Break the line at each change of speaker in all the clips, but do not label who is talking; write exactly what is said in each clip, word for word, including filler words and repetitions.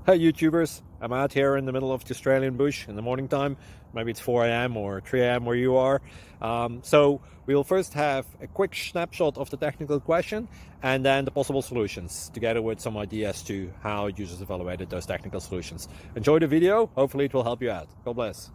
Hi YouTubers, I'm out here in the middle of the Australian bush in the morning time. Maybe it's four A M or three A M where you are. Um, so we'll first have a quick snapshot of the technical question and then the possible solutions, together with some ideas to how users evaluated those technical solutions. Enjoy the video, hopefully it will help you out. God bless.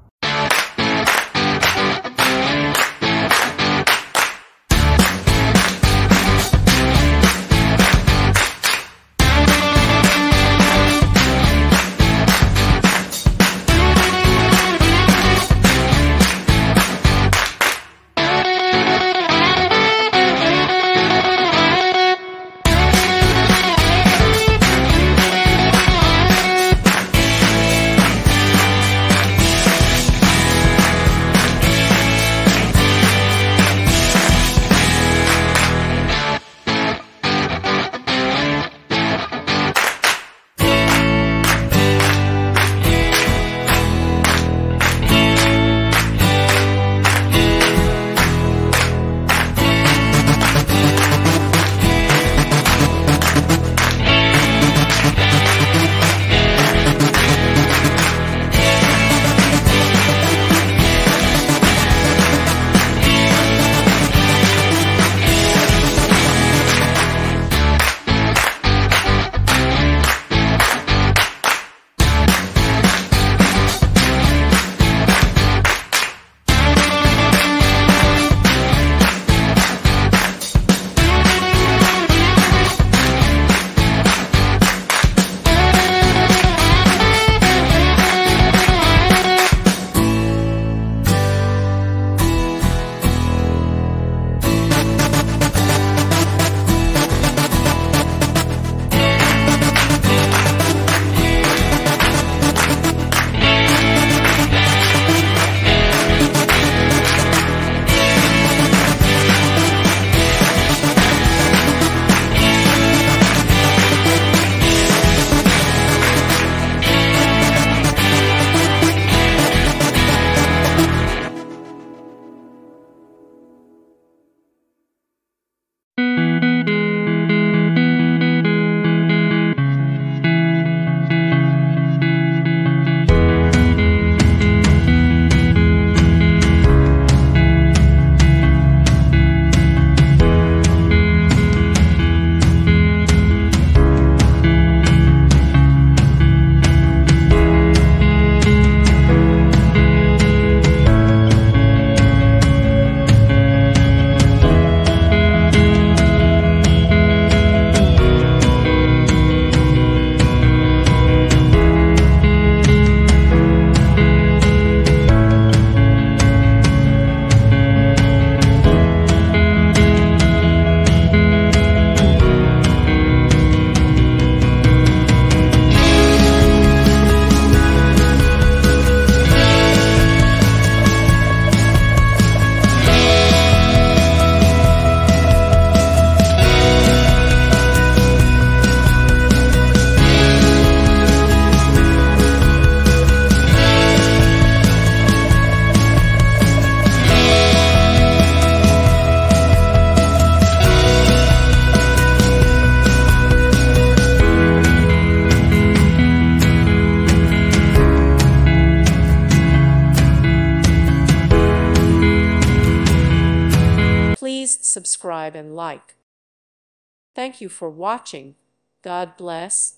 Please subscribe and like. Thank you for watching. God bless.